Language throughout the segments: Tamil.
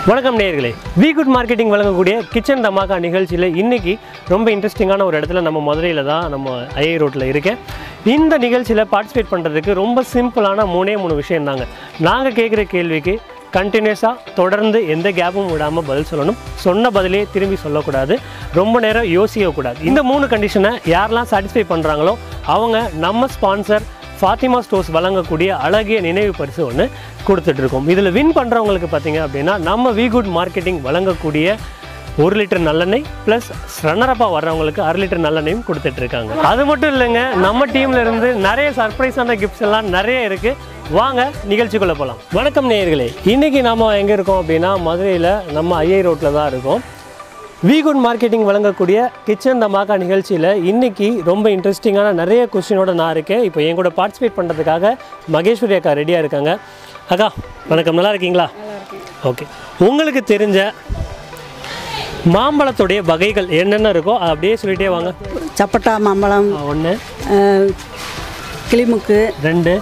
வணக்கம் நேயர்களே, வி குட் மார்க்கெட்டிங் வழங்கக்கூடிய கிச்சன் தமாக்கா நிகழ்ச்சியில் இன்றைக்கி ரொம்ப இன்ட்ரெஸ்டிங்கான ஒரு இடத்துல நம்ம மதுரையில் தான் நம்ம ஐஐ ரோட்டில் இருக்கேன். இந்த நிகழ்ச்சியில் பார்ட்டிசிபேட் பண்ணுறதுக்கு ரொம்ப சிம்பிளான மூணே விஷயம் தாங்க. நாங்கள் கேட்குற கேள்விக்கு கண்டினியூஸாக தொடர்ந்து எந்த கேப்பும் விடாமல் பதில் சொல்லணும். சொன்ன பதிலே திரும்பி சொல்லக்கூடாது, ரொம்ப நேரம் யோசிக்கக்கூடாது. இந்த 3 கண்டிஷனை யாரெல்லாம் சாட்டிஸ்ஃபை பண்ணுறாங்களோ அவங்க நம்ம ஸ்பான்சர் ஃபாத்திமா ஸ்டோர்ஸ் வழங்கக்கூடிய அழகிய நினைவு பரிசு ஒன்று கொடுத்துட்ருக்கோம். இதில் வின் பண்ணுறவங்களுக்கு பார்த்திங்க அப்படின்னா நம்ம வி குட் மார்க்கெட்டிங் வழங்கக்கூடிய 1 லிட்டர் நல்லெண்ணெய் ப்ளஸ் ரன்னரப்பாக வர்றவங்களுக்கு 1/2 லிட்டர் நல்லெண்ணெயும் கொடுத்துட்ருக்காங்க. அது மட்டும் இல்லைங்க, நம்ம டீமில் இருந்து நிறைய சர்ப்ரைஸான கிஃப்ட்ஸ் எல்லாம் நிறைய இருக்குது. வாங்க நிகழ்ச்சிக்குள்ளே போகலாம். வணக்கம் நேயர்களே, இன்றைக்கி நம்ம எங்கே இருக்கோம் அப்படின்னா மதுரையில் நம்ம ஐஐ ரோட்டில் தான் இருக்கோம். வி குட் மார்க்கெட்டிங் வழங்கக்கூடிய கிச்சன் தமாக்கா நிகழ்ச்சியில் இன்றைக்கி ரொம்ப இன்ட்ரெஸ்டிங்கான நிறைய கொஸ்டினோடு நான் இருக்கேன். இப்போ என் கூட பார்ட்டிசிபேட் பண்ணுறதுக்காக மகேஸ்வரி அக்கா ரெடியாக இருக்காங்க. அக்கா வணக்கம், நல்லா இருக்கீங்களா? ஓகே, உங்களுக்கு தெரிஞ்ச மாம்பழத்துடைய வகைகள் என்னென்ன இருக்கோ அப்படியே சொல்லிகிட்டே வாங்க. சப்பட்டா மாம்பழம் 1, கிளிமுக்கு 2,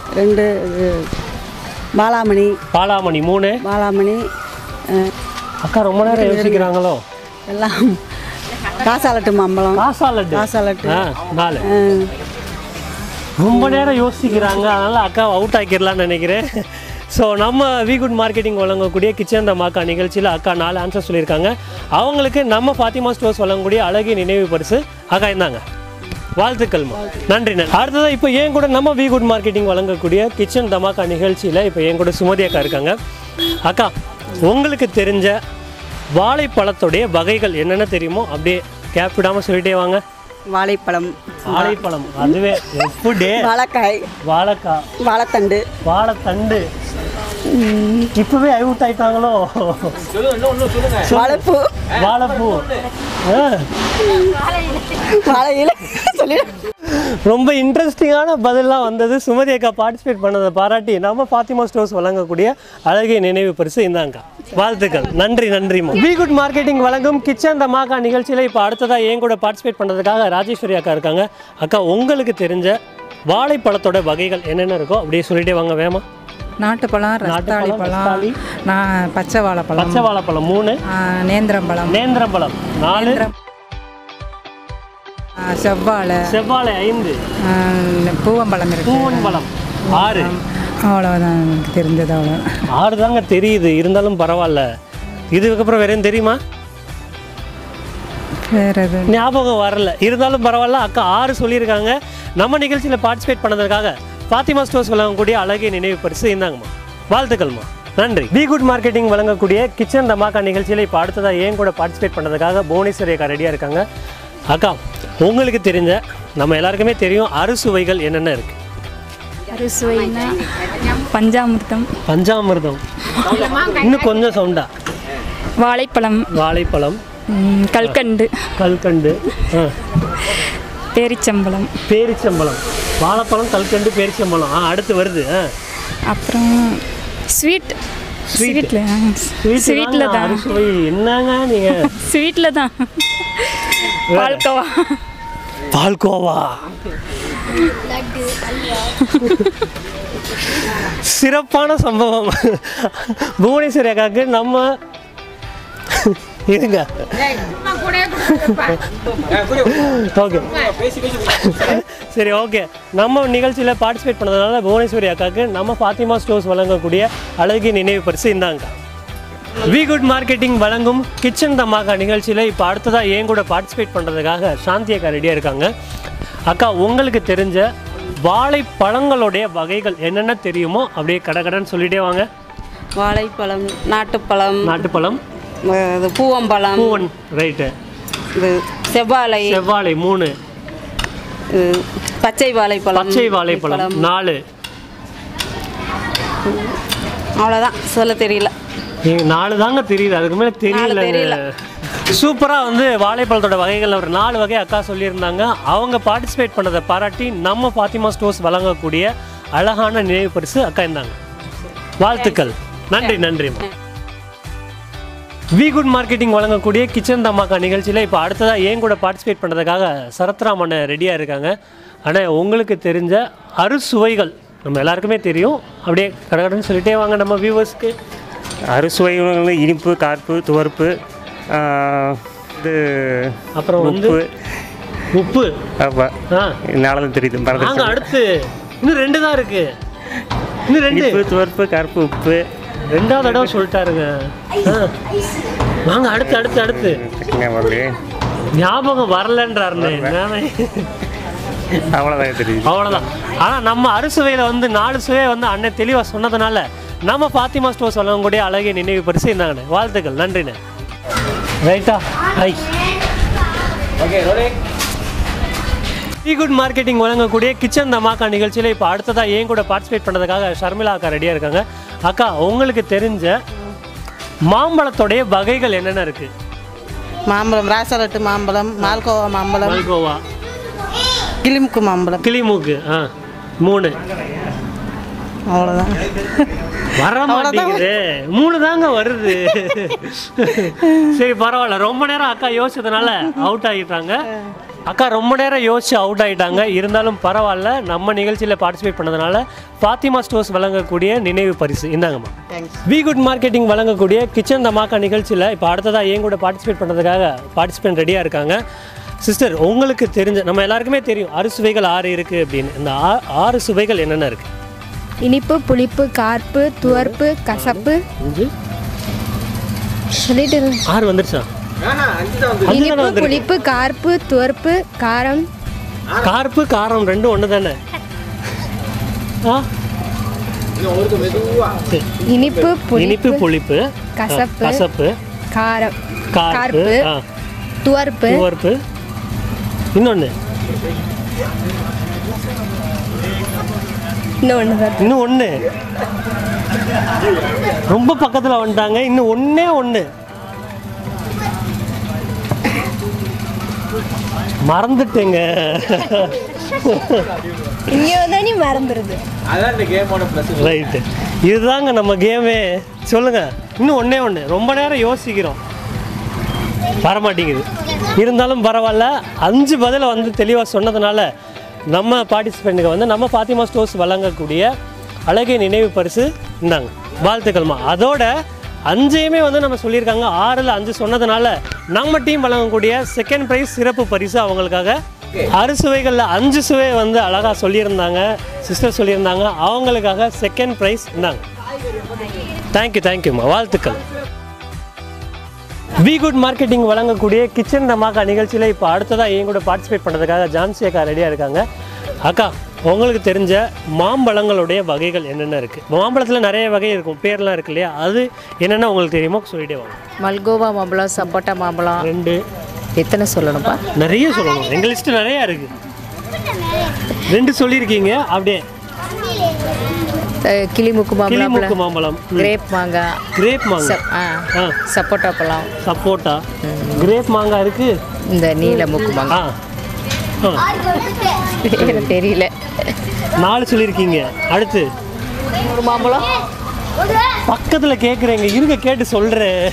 பாலாமணி 3. பாலாமணி அக்கா ரொம்ப நேரம் யோசிக்கிறாங்களோ? எல்லாம் காசாலட்டு மாம்பழம் காசாலட்டு 4. ரொம்ப நேரம் யோசிக்கிறாங்க, அதனால் அக்கா அவுட் ஆக்கிடலான்னு நினைக்கிறேன். ஸோ நம்ம வி குட் மார்க்கெட்டிங் வழங்கக்கூடிய கிச்சன் தமாக்கா நிகழ்ச்சியில் அக்கா 4 ஆன்சர் சொல்லியிருக்காங்க. அவங்களுக்கு நம்ம ஃபாத்திமா ஸ்டோர்ஸ் வழங்கக்கூடிய அழகிய நினைவு பரிசு அக்கா இருந்தாங்க. வாழ்த்துக்கள்மா, நன்றி. அடுத்ததாக இப்போ என் கூட நம்ம வி குட் மார்க்கெட்டிங் வழங்கக்கூடிய கிச்சன் தமாக்கா நிகழ்ச்சியில் இப்போ என் கூட சுமதி அக்கா இருக்காங்க. அக்கா, உங்களுக்கு தெரிஞ்ச வாழைப்பழத்துடைய வகைகள் என்னென்ன தெரியுமோ அப்படியே கேப் விடாமல் சொல்லிட்டே வாங்க. வாழைப்பழம், அதுவே எப்படி? வாழைக்காய், வாழைத்தண்டு இப்பவே அவுட் ஆயிட்டாங்களோ? வாழைப்பூ ரொம்ப இன்ட்ரெஸ்டிங்கான பதிலாக வந்தது. சுமதி அக்கா பார்ட்டிசிபேட் பண்ணதை பாராட்டி நம்ம ஃபாத்திமா ஸ்டோர்ஸ் வழங்கக்கூடிய அழகிய நினைவு பரிசு இந்தாங்கக்கா. வாழ்த்துக்கள், நன்றிம்மா. வி குட் மார்க்கெட்டிங் வழங்கும் கிச்சன் தமாக்கா நிகழ்ச்சியில் இப்போ அடுத்ததாக என் கூட பார்ட்டிசிபேட் பண்ணுறதுக்காக ராஜேஸ்வரி அக்கா இருக்காங்க. அக்கா, உங்களுக்கு தெரிஞ்ச வாழைப்பழத்தோட வகைகள் என்னென்ன இருக்கோ அப்படியே சொல்லிட்டே வாங்க வேமா. நாட்டுப்பழம், ரஸ்தாளி பழம், பச்சை வாழைப்பழம் 3, நேந்திரம்பழம் 4, செவ்வாழை 5, பூவம்பழம் 6. அவ்வளோதான் எனக்கு தெரிஞ்சது. அவ்வளோ 6 தாங்க தெரியுது, இருந்தாலும் பரவாயில்ல. இதுக்கப்புறம் வேற தெரியுமா? வேறு எது ஞாபகம் வரல, இருந்தாலும் பரவாயில்ல. அக்கா 6 சொல்லியிருக்காங்க. நம்ம நிகழ்ச்சியில் பார்ட்டிசிபேட் பண்ணதுக்காக ஃபாத்திமா ஸ்டோர்ஸ் வழங்கக்கூடிய அழகிய நினைவு பரிசு இருந்தாங்கம்மா. வாழ்த்துக்கள்மா, நன்றி. வி குட் மார்க்கெட்டிங் வழங்கக்கூடிய கிச்சன் தமாக்கா நிகழ்ச்சியில் இப்போ அடுத்ததாக ஏன் கூட பார்ட்டிசிபேட் பண்ணதுக்காக புவனேஸ்வரி அக்கா ரெடியாக இருக்காங்க. அக்கா, உங்களுக்கு தெரிஞ்ச நம்ம எல்லாருக்குமே தெரியும் அறுசுவைகள் என்னென்ன இருக்குது? அறுசுவைனா பஞ்சாமிர்தம், இன்னும் கொஞ்சம் சவுண்டா. வாழைப்பழம், கல்கண்டு, பேரிச்சம்பழம், வாழைப்பழம், கல்கண்டு, பேரிச்சம்பழம். அடுத்து வருது. அப்புறம் ஸ்வீட்டில் தான் அறுசுவை என்னங்க நீங்கள்? ஸ்வீட்டில் தான் பால்கோவா சிறப்பான சம்பவம். புவனேஸ்வரி அக்காவுக்கு நம்ம இருங்க. ஓகே, சரி, ஓகே. நம்ம நிகழ்ச்சியில் பார்ட்டிசிபேட் பண்ணதுனால புவனேஸ்வரி அக்காவுக்கு நம்ம ஃபாத்திமா ஸ்டோர்ஸ் வழங்கக்கூடிய அழகிய நினைவு பரிசு இந்தாங்க. வி குட் மார்க்கெட்டிங் வழங்கும் கிச்சன் தமாக்கா நிகழ்ச்சியில் இப்போ அடுத்ததாக ஏன் கூட பார்ட்டிசிபேட் பண்ணுறதுக்காக சாந்தி அக்கா ரெடியாக இருக்காங்க. அக்கா, உங்களுக்கு தெரிஞ்ச வாழைப்பழங்களுடைய வகைகள் என்னென்ன தெரியுமோ அப்படியே கடகடன்னு சொல்லிட்டே வாங்க. வாழைப்பழம், நாட்டுப்பழம், பூவம்பழம், ரைட்டு, செவ்வாழை 3, பச்சை வாழைப்பழம் 4. அவ்வளோதான், சொல்ல தெரியல. நீங்கள் 4 தாங்க தெரியுது, அதுக்கு மேலே தெரியல. சூப்பராக வாழைப்பழத்தோட வகைகள் ஒரு 4 வகை அக்கா சொல்லியிருந்தாங்க. அவங்க பார்ட்டிசிபேட் பண்ணதை பாராட்டி நம்ம ஃபாத்திமா ஸ்டோர்ஸ் வழங்கக்கூடிய அழகான நினைவு பரிசு அக்கா இருந்தாங்க. வாழ்த்துக்கள், நன்றிம்மா. வி குட் மார்க்கெட்டிங் வழங்கக்கூடிய கிச்சன் தமாக்கா நிகழ்ச்சியில் இப்போ அடுத்ததாக ஏன் கூட பார்ட்டிசிபேட் பண்ணுறதுக்காக சரத்ராமன் ரெடியாக இருக்காங்க. ஆனால் உங்களுக்கு தெரிஞ்ச அறுசுவைகள் நம்ம எல்லாருக்குமே தெரியும், அப்படியே கடகடன்னு சொல்லிட்டே வாங்க நம்ம வியூவர்ஸ்க்கு. அறுசுவை உணவுகள் இனிப்பு, கார்ப்பு, துவர்ப்பு, இது அப்புறம் வந்து உப்பு. ஆமாம், நாளதான் தெரியுது. வாங்க அடுத்து இன்னும் 2 தான் இருக்கு. இன்னும் 2. இனிப்பு, துவர்ப்பு, கார்ப்பு, உப்பு. 2வது தடவை சொல்லிட்டாருங்க. வாங்க அடுத்து அடுத்து அடுத்து. ஞாபகம் வரலன்றாருண்ணே. அவ்வளோதான் தெரியுது. அவ்வளோதான். ஆனால் நம்ம அறுசுவையில் வந்து 4 சுவையை வந்து அண்ணன் தெளிவாக சொன்னதுனால நம்ம ஃபாத்திமா ஸ்டோர்ஸ் வழங்கக்கூடிய அழகிய நினைவு பரிசு இருந்தாங்கண்ணே. வாழ்த்துக்கள், நன்றிண்ணே. ரைட்டா? ஹை. டீ குட் மார்க்கெட்டிங் வழங்கக்கூடிய கிச்சன் தமாக்கா நிகழ்ச்சியில் இப்போ அடுத்ததாக ஏன் கூட பார்ட்டிசிபேட் பண்ணுறதுக்காக ஷர்மிளா அக்கா ரெடியாக இருக்காங்க. அக்கா, உங்களுக்கு தெரிஞ்ச மாம்பழத்தோடைய வகைகள் என்னென்ன இருக்குது? மாம்பழம், ராசலட்டு மாம்பழம், மால்கோவா மாம்பழம், மால்கோவா, கிளிமுக்கு மாம்பழம். கிளிமூக்கு. 3. அவ்வளோதான். வர மாட்டேங்குது. 3 தாங்க வருது. சரி, பரவாயில்ல. ரொம்ப நேரம் அக்கா யோசிச்சதுனால அவுட் ஆகிட்டாங்க. அக்கா ரொம்ப நேரம் யோசிச்சு அவுட் ஆகிட்டாங்க. இருந்தாலும் பரவாயில்ல, நம்ம நிகழ்ச்சியில் பார்ட்டிசிபேட் பண்ணதுனால ஃபாத்திமா ஸ்டோர்ஸ் வழங்கக்கூடிய நினைவு பரிசு இந்தாங்கம்மா. வி குட் மார்க்கெட்டிங் வழங்கக்கூடிய கிச்சன் தமாக்கா நிகழ்ச்சியில் இப்போ அடுத்ததாக ஏன் கூட பார்ட்டிசிபேட் பண்ணுறதுக்காக பார்ட்டிசிபேண்ட் ரெடியாக இருக்காங்க. சிஸ்டர், உங்களுக்கு தெரிஞ்ச, நம்ம எல்லாருக்குமே தெரியும் அறுசுவைகள் 6 இருக்குது அப்படின்னு. இந்த 6 சுவைகள் என்னென்ன இருக்குது? இனிப்பு, புளிப்பு, கார்ப்பு, துவர்ப்பு, கசப்பு. சொல்லிட்டு 6 வந்துருச்சா? இனிப்பு, புளிப்பு, கார்ப்பு, துவர்ப்பு, காரம். கார்ப்பு, காரம் 2 ஒன்று தானே? இனிப்பு, இனிப்பு, புளிப்பு, கசப்பு, கசப்பு, காரம், கார்ப்பு, துவர்ப்பு, துவர்ப்பு. இன்னொன்று இன்னும் ஒன்று. ரொம்ப பக்கத்தில் வந்துட்டாங்க. இன்னும் ஒன்று மறந்துட்டேங்க. இங்கே மறந்துடுது. ரைட்டு, இதுதாங்க நம்ம கேமே. சொல்லுங்க. இன்னும் ஒன்று. ரொம்ப நேரம் யோசிக்கிறோம், வரமாட்டேங்குது. இருந்தாலும் பரவாயில்ல, 5 பதிலை வந்து தெளிவாக சொன்னதுனால நம்ம பார்ட்டிசிபெண்ட்டுக்கு வந்து நம்ம ஃபாத்திமா ஸ்டோர்ஸ் வழங்கக்கூடிய அழகிய நினைவு பரிசு இருந்தாங்க. வாழ்த்துக்கள்மா. அதோட 5ஐயுமே வந்து நம்ம சொல்லியிருக்காங்க. 6ல் 5 சொன்னதுனால நம்ம டீம் வழங்கக்கூடிய செகண்ட் ப்ரைஸ் சிறப்பு பரிசு அவங்களுக்காக. அறுசுவைகளில் 5 சுவை வந்து அழகாக சொல்லியிருந்தாங்க, சிஸ்டர் சொல்லியிருந்தாங்க. அவங்களுக்காக செகண்ட் ப்ரைஸ் இருந்தாங்க. தேங்க்யூம்மா, வாழ்த்துக்கள். வி குட் மார்க்கெட்டிங் வழங்கக்கூடிய கிச்சன் தமாக்கா நிகழ்ச்சியில் இப்போ அடுத்ததாக ஏன் கூட பார்ட்டிசிபேட் பண்ணுறதுக்காக ஜான்சி அக்கா ரெடியாக இருக்காங்க. அக்கா, உங்களுக்கு தெரிஞ்ச மாம்பழங்களுடைய வகைகள் என்னென்ன இருக்குது? மாம்பழத்தில் நிறைய வகை இருக்கும், பேர்லாம் இருக்கு இல்லையா? அது என்னென்ன உங்களுக்கு தெரியுமோ சொல்லிட்டே வாங்க. மல்கோவா மாம்பழம், சப்போட்டா மாம்பழம். 2. எத்தனை சொல்லணும்ப்பா? நிறைய சொல்லணும், எங்கள் லிஸ்ட்டு நிறையா இருக்குது. 2 சொல்லியிருக்கீங்க. அப்படியே கிளிமுக்கு மாம்பழம், கிரேப் மாங்காய், சப்போட்டா பழம், சப்போட்டா, கிரேப் மாங்காய் இருக்கு. இந்த நீல முக்கு மாங்காய் தெரியல. 4 சொல்லியிருக்கீங்க. அடுத்து ஒரு மாம்பழம் பக்கத்தில் கேட்குறேங்க, இருங்க கேட்டு சொல்கிறேன்.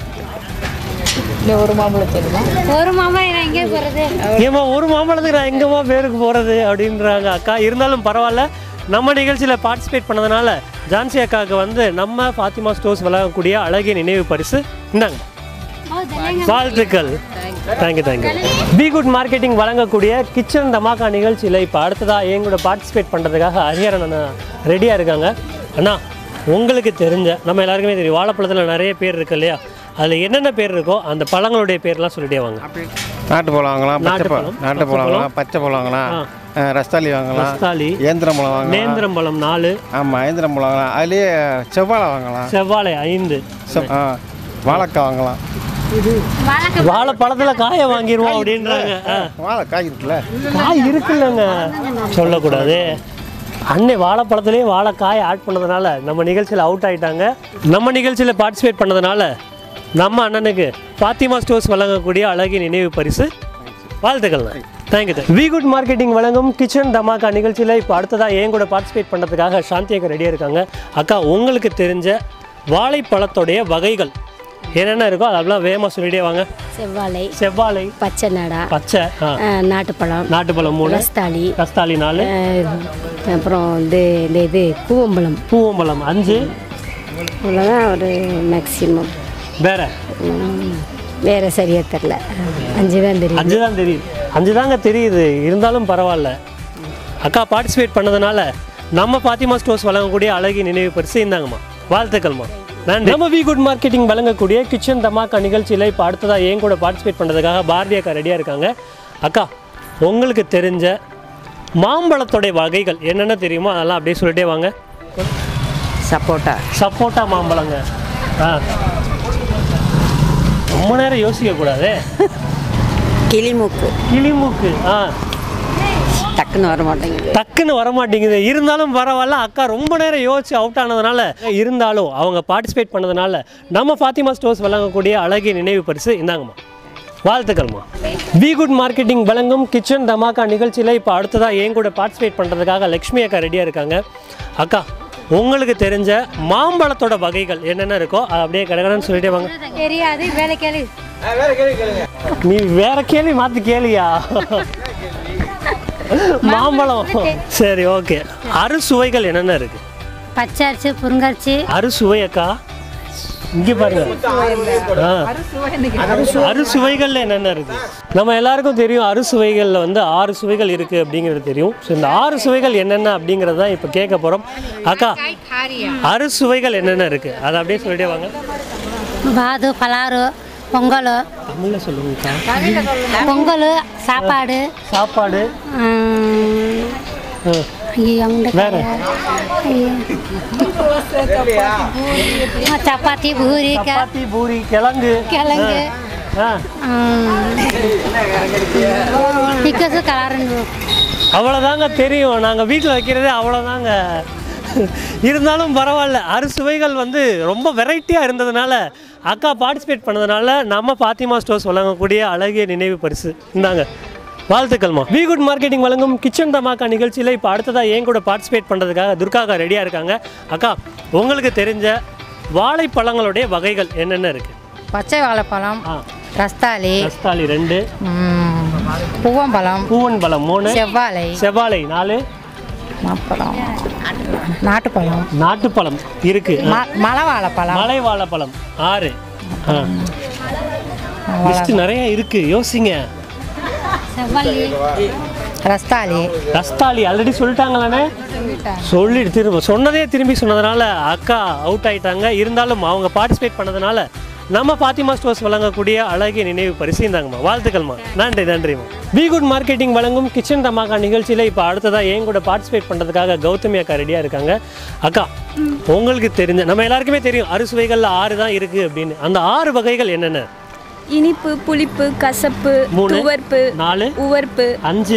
ஒரு மாம்பழம் தெரியுமா? ஒரு மாம்பழம் எங்கே போகிறது? ஏமா ஒரு மாம்பழத்துக்கு நான் எங்கேம்மா பேருக்கு போகிறது அப்படின்றாங்க அக்கா. இருந்தாலும் பரவாயில்ல, நம்ம நிகழ்ச்சியில் பார்ட்டிசிபேட் பண்ணதுனால ஜான்சி அக்காவுக்கு வந்து நம்ம ஃபாத்திமா ஸ்டோர்ஸ் வழங்கக்கூடிய அழகிய நினைவு பரிசு இந்தாங்க. வாழ்த்துக்கள். தேங்க்யூ. வி குட் மார்க்கெட்டிங் வழங்கக்கூடிய கிச்சன் தமாக்கா நிகழ்ச்சியில் இப்போ அடுத்ததாக என் கூட பார்ட்டிசிபேட் பண்ணுறதுக்காக ஹரிஹரன் அண்ணா ரெடியாக இருக்காங்க. அண்ணா, உங்களுக்கு தெரிஞ்ச, நம்ம எல்லாருக்குமே தெரியும் வாழைப்பழத்தில் நிறைய பேர் இருக்கு இல்லையா? அதில் என்னென்ன பேர் இருக்கோ அந்த பழங்களுடைய பேர்லாம் சொல்லிட்டே வாங்க. நாட்டு பழம் வாங்கலாம், நாட்டு பழம் வாங்கலாம், பச்சை பழம் வாங்கலாம், ரஸ்தாலி வாங்கலாம், ரஸ்தாலி, ஏந்திரம்பழம் வாங்கலாம், நேந்திரம்பழம் 4. ஆமாம், ஏந்திரம்பழம் வாங்கலாம். அதுலேயே செவ்வாழை வாங்கலாம், செவ்வாழை 5. வாழைக்காய் வாங்கலாம். வாழைப்பழத்தில் காயை வாங்கிடுவோம் அப்படின்றாங்க. வாழைக்காய் இருக்குல்ல? காய் இருக்குல்லங்க, சொல்லக்கூடாது. அன்னை வாழைப்பழத்துலேயே வாழைக்காய் ஆட் பண்ணதுனால நம்ம நிகழ்ச்சியில் அவுட் ஆகிட்டாங்க. நம்ம நிகழ்ச்சியில் பார்ட்டிசிபேட் பண்ணதுனால நம்ம அண்ணனுக்கு ஃபாத்திமா ஸ்டோர்ஸ் வழங்கக்கூடிய அழகிய நினைவு பரிசு. வாழ்த்துக்கள். தேங்க்யூ. வி குட் மார்க்கெட்டிங் வழங்கும் கிச்சன் தமாக்கா நிகழ்ச்சியில் இப்போ அடுத்ததாக ஏன் கூட பார்ட்டிசிபேட் பண்ணுறதுக்காக சாந்தி அக்கா ரெடியாக இருக்காங்க. அக்கா, உங்களுக்கு தெரிஞ்ச வாழைப்பழத்தோடைய வகைகள் என்னென்ன இருக்கோ அதெல்லாம் வேகமாக சொல்லிட்டே வாங்க. செவ்வாழை, பச்சை நாடா, பச்சை, நாட்டுப்பழம் 3, ரஸ்தாலி 4, அப்புறம் இது பூவம்பழம் 5, அவ்வளோதான் ஒரு மேக்ஸிமம். வேற வேறு சரியாக தெரில. 5 தான் தெரியும். 5 தான் தெரியுது. 5 தாங்க தெரியுது, இருந்தாலும் பரவாயில்ல. அக்கா பார்ட்டிசிபேட் பண்ணதுனால நம்ம பாத்திமா ஸ்டோர்ஸ் வழங்கக்கூடிய அழகிய நினைவு பரிசு இந்தாங்கம்மா. வாழ்த்துக்கள்மா. நன்றி. நம்ம வி குட் மார்க்கெட்டிங் வழங்கக்கூடிய கிச்சன் தமாக்கா நிகழ்ச்சியில் இப்போ அடுத்ததாக என் கூட பார்ட்டிசிபேட் பண்ணுறதுக்காக பாரதி அக்கா ரெடியாக இருக்காங்க. அக்கா, உங்களுக்கு தெரிஞ்ச மாம்பழத்தோடைய வகைகள் என்னென்ன தெரியுமோ அதெல்லாம் அப்படியே சொல்லிட்டே வாங்க. சப்போட்டா. சப்போட்டா மாம்பழங்க. ரொம்ப நேரம் யோசிக்கக்கூடாது. கிளிமூக்கு. கிளிமூக்கு. டக்குன்னு வர மாட்டேங்குது. டக்குன்னு வரமாட்டேங்குது, இருந்தாலும் பரவாயில்ல. அக்கா ரொம்ப நேரம் யோசிச்சு அவுட் ஆனதுனால, இருந்தாலும் அவங்க பார்ட்டிசிபேட் பண்ணதுனால நம்ம ஃபாத்திமா ஸ்டோர்ஸ் வழங்கக்கூடிய அழகிய நினைவு பரிசு இந்தாங்கம்மா. வாழ்த்துக்கள்மா. வி குட் மார்க்கெட்டிங் வழங்கும் கிச்சன் தமாக்கா நிகழ்ச்சியில் இப்போ அடுத்ததாக என் கூட பார்ட்டிசிபேட் பண்ணுறதுக்காக லக்ஷ்மி அக்கா ரெடியாக இருக்காங்க. அக்கா, உங்களுக்கு தெரிஞ்ச மாம்பழத்தோட வகைகள் என்னென்ன இருக்கோ அதை அப்படியே கடகடன்னு சொல்லிட்டே வாங்க. தெரியாது. வேலை கேள்வி. நீ வேற கேள்வி மாற்றி கேளியா? மாம்பழம். சரி, ஓகே. அறுசுவைகள் என்னென்ன இருக்கு? பச்சரிசி, புருங்கரிசி. அறுசுவை அக்கா, இங்கே பாருங்க. அறுசுவைகள்ல என்னென்ன இருக்கு? நம்ம எல்லாருக்கும் தெரியும் அறுசுவைகளில் வந்து 6 சுவைகள் இருக்கு அப்படிங்கிறது தெரியும். ஸோ இந்த 6 சுவைகள் என்னென்ன அப்படிங்கிறது தான் இப்போ கேட்க போகிறோம். அக்கா, அறுசுவைகள் என்னென்ன இருக்கு அதை அப்படியே சொல்லிட்டே வாங்க. பாது, பலாறு, பொங்கல். தமிழில் சொல்லுங்கக்கா. பொங்கல், சாப்பாடு. சாப்பாடு. வேற சப்பாத்தி, பூரி. சப்பாத்தி, பூரி, கிழங்கு. அவ்வளோதாங்க தெரியும். நாங்கள் வீட்டில் வைக்கிறதே அவ்வளோதாங்க. இருந்தாலும் பரவாயில்ல. அறுசுவைகள் வந்து ரொம்ப வெரைட்டியாக இருந்ததுனால அக்கா பார்ட்டிசிபேட் பண்ணதுனால நம்ம பாத்திமா ஸ்டோர்ஸ் வழங்கக்கூடிய அழகிய நினைவு பரிசு இந்தாங்க. வாழ்த்துக்கள்மா. வி குட் மார்க்கெட்டிங் வழங்கும் கிச்சன் தமாக்கா நிகழ்ச்சியில் இப்போ அடுத்ததாக என் கூட பார்ட்டிசிபேட் பண்ணுறதுக்காக துர்கா அக்கா ரெடியாக இருக்காங்க. அக்கா, உங்களுக்கு தெரிஞ்ச வாழைப்பழங்களுடைய வகைகள் என்னென்ன இருக்குது? பச்சை வாழைப்பழம், ரஸ்தாளி. ரஸ்தாளி 2, பூவம்பழம். பூவன்பழம் 3, செவ்வாழை. செவ்வாழை 4, மாப்பழம், நாட்டுப்பழம். நாட்டுப்பழம் இருக்கு. மலை வாழைப்பழம். மலை வாழைப்பழம் 6. லிஸ்ட் நிறைய இருக்கு, யோசிங்க. ரஸ்தாளி. ரஸ்தாளி ஆல்ரெடி சொல்லிட்டாங்களானே? சொல்லிட்டு சொன்னதே திரும்பி சொன்னதுனால அக்கா அவுட் ஆயிட்டாங்க. இருந்தாலும் அவங்க பார்ட்டிசிபேட் பண்ணதுனால நம்ம பாத்திமா ஸ்டோர்ஸ் வழங்கக்கூடிய அழகிய நினைவு பரிசு இந்தாங்கம்மா. வாழ்த்துக்கள்மா. நன்றி. நன்றிம்மா. வி குட் மார்க்கெட்டிங் வழங்கும் கிச்சன் தமாக்கா நிகழ்ச்சியில் இப்போ அடுத்ததாக என் கூட பார்ட்டிசிபேட் பண்ணுறதுக்காக கௌதமி அக்கா ரெடியாக இருக்காங்க. அக்கா, உங்களுக்கு தெரிஞ்ச, நம்ம எல்லாருக்குமே தெரியும் அறுசுவைகளில் 6 தான் இருக்குது அப்படின்னு. அந்த 6 வகைகள் என்னென்ன? இனிப்பு, புளிப்பு, கசப்பு, 3, துவர்ப்பு, 4, உவர்ப்பு, 5,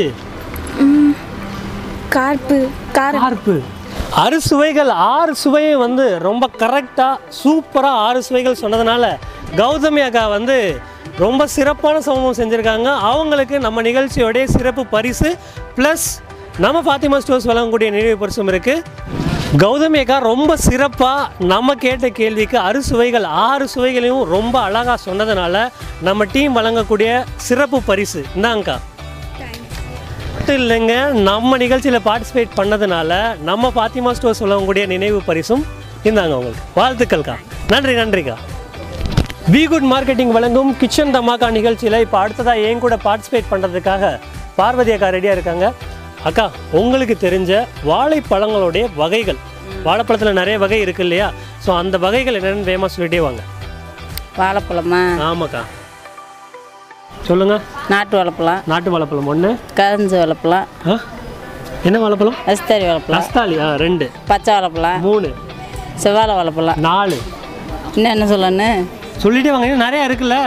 கார்ப்பு, கார்ப்பு. அறுசுவைகள் 6 சுவையும் வந்து ரொம்ப கரெக்டாக சூப்பராக 6 சுவைகள் சொன்னதுனால கௌதமி அக்கா வந்து ரொம்ப சிறப்பான சம்பவம் செஞ்சுருக்காங்க. அவங்களுக்கு நம்ம நிகழ்ச்சியோடைய சிறப்பு பரிசு ப்ளஸ் நம்ம பாத்திமா ஸ்டோர்ஸ் வழங்கக்கூடிய நினைவு பரிசும் இருக்குது. கௌதமி அக்கா ரொம்ப சிறப்பாக நம்ம கேட்ட கேள்விக்கு அறுசுவைகள் 6 சுவைகளையும் ரொம்ப அழகாக சொன்னதுனால நம்ம டீம் வழங்கக்கூடிய சிறப்பு பரிசு இந்தாங்கக்கா. மட்டும் இல்லைங்க, நம்ம நிகழ்ச்சியில் பார்ட்டிசிபேட் பண்ணதுனால நம்ம பாத்திமா ஸ்டோர்ஸ் வழங்கக்கூடிய நினைவு பரிசும் இந்தாங்க உங்களுக்கு. வாழ்த்துக்கள்க்கா. நன்றி. நன்றிக்கா. வி குட் மார்க்கெட்டிங் வழங்கும் கிச்சன் தமாக்கா நிகழ்ச்சியில் இப்போ அடுத்ததாக என் கூட பார்ட்டிசிபேட் பண்ணுறதுக்காக பார்வதி அக்கா ரெடியாக இருக்காங்க. அக்கா, உங்களுக்கு தெரிஞ்ச வாழைப்பழங்களுடைய வகைகள், வாழைப்பழத்தில் நிறைய வகை இருக்கு இல்லையா? ஸோ அந்த வகைகள் என்னென்னு வேகமாக சொல்லிட்டே வாங்க. வாழைப்பழமா? ஆமாக்கா, சொல்லுங்கள். நாட்டு வாழைப்பழம். நாட்டு வாழைப்பழம் 1, கருஞ்சு வாழைப்பழம். என்ன வாழைப்பழம்? ரஸ்தாளி வாழைப்பழம். ரஸ்தாளி 2, பச்சை வாழைப்பழம் 3, செவ்வாழை வாழைப்பழம் 4. இன்னும் என்ன சொல்லணும்? சொல்லிட்டே வாங்க, இன்னும் நிறையா இருக்குல்ல.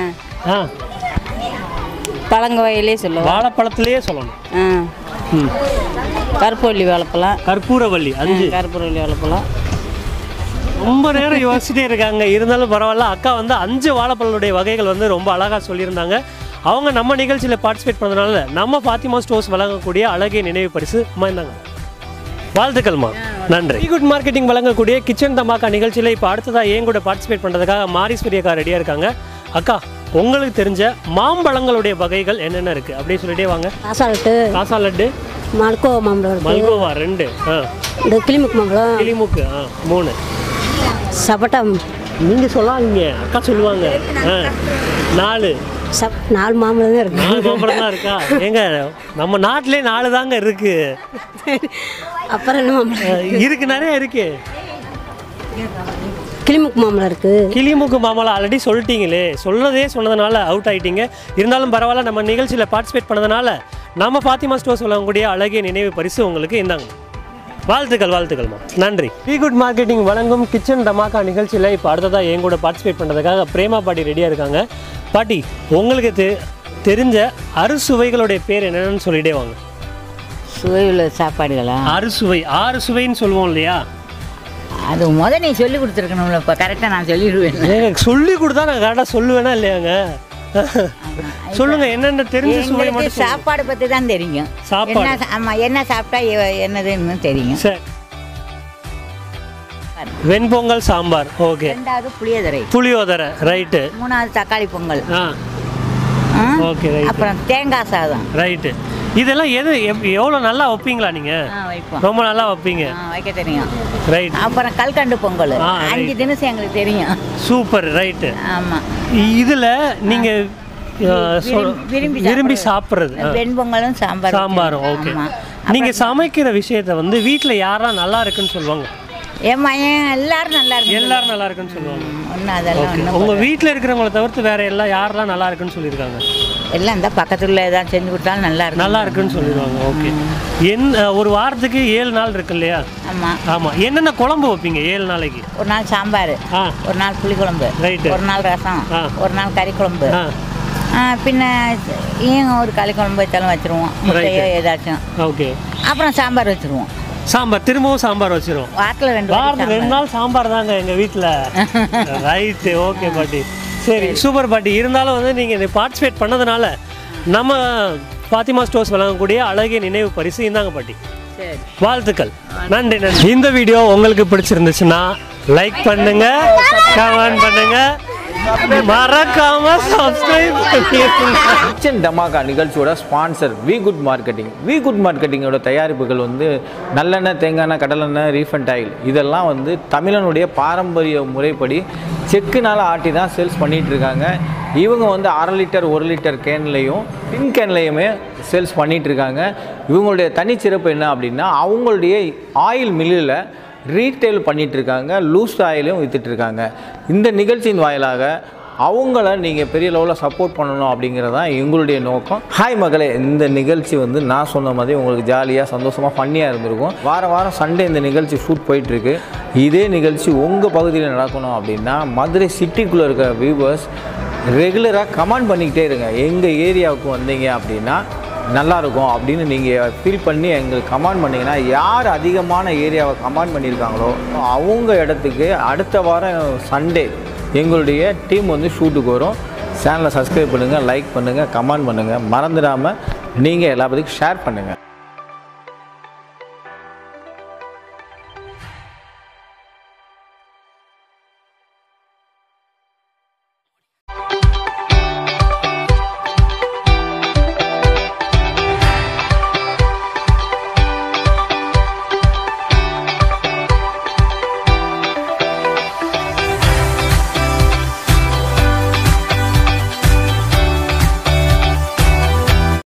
பழங்கவையிலே சொல்லுவோம். வாழைப்பழத்துலேயே சொல்லணும். கற்பூரவள்ளி வாழைப்பழம். கற்பூரவள்ளி 5. கற்பூரவள்ளி வாழைப்பழம். ரொம்ப நேரம் யோசிச்சுட்டே இருக்காங்க. இருந்தாலும் பரவாயில்ல, அக்கா வந்து 5 வாழைப்பழனுடைய வகைகள் வந்து ரொம்ப அழகாக சொல்லியிருந்தாங்க. அவங்க நம்ம நிகழ்ச்சியில் பார்ட்டிசிபேட் பண்ணதுனால நம்ம பாத்திமா ஸ்டோர்ஸ் வழங்கக்கூடிய அழகிய நினைவு பரிசு இருந்தாங்க. வாழ்த்துக்கள்மா. நன்றி. வி குட் மார்க்கெட்டிங் வழங்கக்கூடிய கிச்சன் தமாக்கா நிகழ்ச்சியில் இப்போ அடுத்ததாக என் கூட பார்ட்டிசிபேட் பண்ணுறதுக்காக மாரீஸ்வரி அக்கா ரெடியாக இருக்காங்க. அக்கா, உங்களுக்கு தெரிஞ்ச மாம்பழங்களுடைய வகைகள் என்னென்ன இருக்குது அப்படியே சொல்லிட்டே வாங்க. காசா லட்டு, மல்கோவா மாம்பழம், மல்கோவா 2, கிளிமுக்கு மாம்பழம், கிளிமுக்கு 3, சப்போட்டா நீங்கள் சொல்லாதீங்க, அக்கா சொல்லுவாங்க. 4 4 மாம்பழம் தான் இருக்கு. 4 மாம்பழம் தான் இருக்கா? ஏங்க நம்ம நாட்டிலே 4 தாங்க இருக்கு. அப்புறம் என்ன மாம்பழம் இருக்கு, நிறைய இருக்கு. கிளிமுக்கு மாம்பழம் இருக்கு. கிளிமுக்கு மாம்பழம் ஆல்ரெடி சொல்லிட்டீங்களே, சொன்னதுனால அவுட் ஆகிட்டீங்க. இருந்தாலும் பரவாயில்ல, நம்ம நிகழ்ச்சியில் பார்ட்டிசிபேட் பண்ணதுனால நம்ம ஃபாத்திமா ஸ்டோர்ஸ் வழங்கக்கூடிய அழகிய நினைவு பரிசு உங்களுக்கு இந்தாங்க. வாழ்த்துக்கள்மா, நன்றி. வி குட் மார்க்கெட்டிங் வழங்கும் கிச்சன் தமாக்கா நிகழ்ச்சியில் இப்போ அடுத்ததாக என் கூட பார்ட்டிசிபேட் பண்ணுறதுக்காக பிரேமா பாட்டி ரெடியாக இருக்காங்க. பாட்டி, உங்களுக்கு தெரிஞ்ச அறுசுவைகளுடைய பேர் என்னென்னு சொல்லிட்டே வாங்க. சுவையுள்ள சாப்பாடுகளா? அறுசுவை, 6 சுவைன்னு சொல்லுவோம் இல்லையா? அது நீ சொல்லி கொடுத்துருக்கணும்ல, இப்போ கரெக்டாக நான் சொல்லிடுவேன். ஏங்க சொல்லி கொடுத்தா நான் கரெக்டாக சொல்லுவேனா இல்லையாங்க? சொல்லுங்க, என்னென்ன தெரிஞ்ச சுவை மட்டும். சாப்பாடு பற்றி தான் தெரியும். சாப்பாடு ஆமாம், என்ன சாப்பிட்டா என்னதுன்னு தெரியும். சரி, வெண்பொங்கல் சாம்பார், ஓகே. 2வது புளியோதரை, ரைட்டு. 3வது தக்காளி பொங்கல், ஓகே, ரைட். அப்புறம் தேங்காய் சாதம், ரைட்டு. இதெல்லாம் எவ்வளோ நல்லா வைப்பீங்களா நீங்கள்? வைப்போம், ரொம்ப நல்லா வைப்பீங்க. வைக்க தெரியும், ரைட். அப்புறம் கல்கண்டு பொங்கல் 5 தினசம் எங்களுக்கு தெரியும். Super, right. ஆமாம், இதில் நீங்கள் விரும்பி சாப்பிட்றது வெண்பொங்கலும் சாம்பாரும், ஓகே. நீங்கள் சமைக்கிற விஷயத்த வீட்டில் யாரெல்லாம் நல்லா இருக்குன்னு சொல்லுவாங்க? என் மகன் எல்லாரும் நல்லா இருக்குன்னு சொல்லுவாங்க. அதெல்லாம் உங்கள் வீட்டில் இருக்கிறவங்கள தவிர்த்து வேற யாரெல்லாம் நல்லா இருக்குன்னு சொல்லியிருக்காங்க? எல்லாம் இந்த பக்கத்துல ஏதாவது செஞ்சு கொடுத்தாலும் நல்லா இருக்குன்னு சொல்லிடுவாங்க. ஓகே. ஒரு வாரத்துக்கு 7 நாள் இருக்கு இல்லையா? ஆமாம். என்னென்ன குழம்பு வைப்பீங்க 7 நாளைக்கு? ஒரு நாள் சாம்பார், ஒரு நாள் புளிக்குழம்பு, ஒரு நாள் ரசம், ஒரு நாள் கறி குழம்பு, பின்ன ஒரு களி குழம்பு வச்சாலும் வச்சுருவோம், முட்டையோ ஏதாச்சும். ஓகே. அப்புறம் சாம்பார் வச்சுருவோம். திரும்பவும் சாம்பார் வச்சிருவோம். வாரத்தில் 2 நாள் சாம்பார் தாங்க எங்கள் வீட்டில். ரைட்டு, ஓகே பாட்டி. சரி, சூப்பர் பாட்டி. இருந்தாலும் நீங்கள் இதை பார்ட்டிசிபேட் பண்ணதுனால நம்ம ஃபாத்திமா ஸ்டோர்ஸ் வழங்கக்கூடிய அழகிய நினைவு பரிசு இந்தாங்க பாட்டி. வாழ்த்துக்கள், நன்றி. இந்த வீடியோ உங்களுக்கு பிடிச்சிருந்துச்சுன்னா லைக் பண்ணுங்க, கமெண்ட் பண்ணுங்க, மறக்காம சப்ஸ்கிரைப் பண்ணிடுங்க. கிச்சன் தமாக்கா நிகழ்ச்சியோட sponsor V good marketing. V good மார்க்கெட்டிங்கோட தயாரிப்புகள் நல்லெண்ணெய், தேங்காய் எண்ணெய், கடலெண்ணெய், ரீஃபண்ட் ஆயில் இதெல்லாம் தமிழனுடைய பாரம்பரிய முறைப்படி செக்குனால் ஆட்டி தான் சேல்ஸ் பண்ணிகிட்டு இருக்காங்க. இவங்க 1/2 லிட்டர் 1 லிட்டர் கேன்லேயும் டின் கேன்லேயுமே சேல்ஸ் பண்ணிகிட்ருக்காங்க. இவங்களுடைய தனிச்சிறப்பு என்ன அப்படின்னா, அவங்களுடைய ஆயில் மில்லில் ரீட்டைல் பண்ணிகிட்ருக்காங்க, லூஸ் ஆயிலையும் விற்றுட்ருக்காங்க. இந்த நிகழ்ச்சியின் வாயிலாக அவங்கள நீங்கள் பெரிய லெவலில் சப்போர்ட் பண்ணணும் அப்படிங்கிறது தான் எங்களுடைய நோக்கம். ஹாய் மகளே, இந்த நிகழ்ச்சி நான் சொன்ன மாதிரி உங்களுக்கு ஜாலியாக சந்தோஷமாக ஃபன்னியாக இருந்திருக்கும். வாரம் சண்டே இந்த நிகழ்ச்சி ஷூட் போயிட்டுருக்கு. இதே நிகழ்ச்சி உங்கள் பகுதியில் நடக்கணும் அப்படின்னா மதுரை சிட்டிக்குள்ளே இருக்க வியூவர்ஸ் ரெகுலராக கமெண்ட் பண்ணிக்கிட்டே இருங்க. எங்கள் ஏரியாவுக்கு வந்தீங்க அப்படின்னா நல்லாயிருக்கும் அப்படின்னு நீங்கள் ஃபீல் பண்ணி எங்களுக்கு கமெண்ட் பண்ணிங்கன்னா, யார் அதிகமான ஏரியாவை கமெண்ட் பண்ணியிருக்காங்களோ அவங்க இடத்துக்கு அடுத்த வாரம் சண்டே எங்களுடைய டீம் ஷூட்டுக்கு வரும். சேனலை சப்ஸ்கிரைப் பண்ணுங்கள், லைக் பண்ணுங்கள், கமெண்ட் பண்ணுங்கள், மறந்துடாமல் நீங்கள் எல்லா பற்றியும் ஷேர் பண்ணுங்கள்.